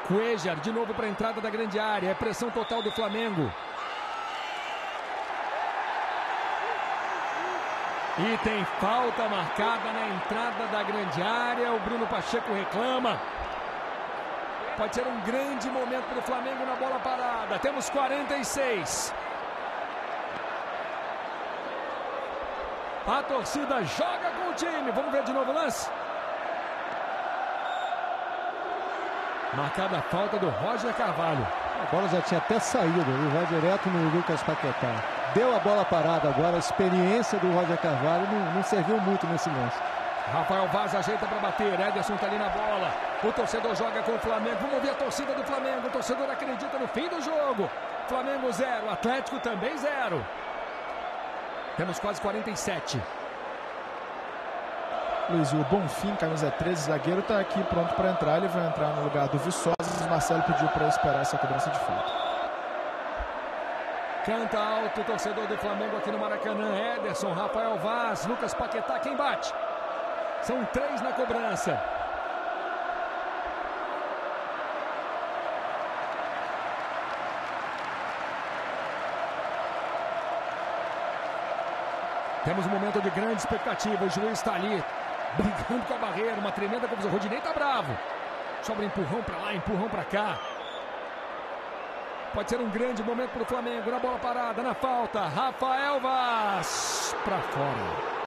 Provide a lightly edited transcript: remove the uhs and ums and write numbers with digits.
Cuéllar de novo para a entrada da grande área. É pressão total do Flamengo. E tem falta marcada na entrada da grande área. O Bruno Pacheco reclama. Pode ser um grande momento para o Flamengo na bola parada. Temos 46. A torcida joga com o time. Vamos ver de novo o lance. Marcada a falta do Roger Carvalho. A bola já tinha até saído. Ele vai direto no Lucas Paquetá. Deu a bola parada agora. A experiência do Roger Carvalho não serviu muito nesse lance. Rafael Vaz ajeita para bater. Ederson está ali na bola. O torcedor joga com o Flamengo. Vamos ver a torcida do Flamengo. O torcedor acredita no fim do jogo. Flamengo 0. Atlético também 0. Temos quase 47. Luiz, o Bonfim, camisa 13, zagueiro, está aqui pronto para entrar. Ele vai entrar no lugar do Viçosa. O Marcelo pediu para esperar essa cobrança de falta. Canta alto o torcedor do Flamengo aqui no Maracanã. Ederson, Rafael Vaz, Lucas Paquetá, quem bate? São 3 na cobrança. Temos um momento de grande expectativa. O juiz está ali, brigando com a barreira. Uma tremenda confusão. O Rodinei está bravo. Sobra empurrão para lá, empurrão para cá. Pode ser um grande momento para o Flamengo. Na bola parada, na falta. Rafael Vaz para fora.